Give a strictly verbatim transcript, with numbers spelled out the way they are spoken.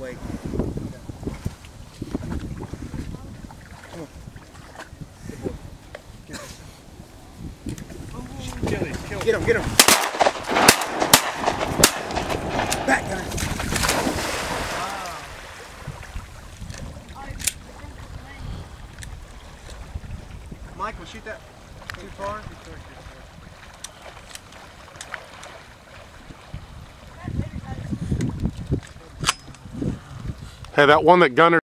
way. Come on. Good boy. Get him. Kill him. Kill him. Get him. Get him. Back, guys. Michael, shoot that too far. Hey, that one that Gunner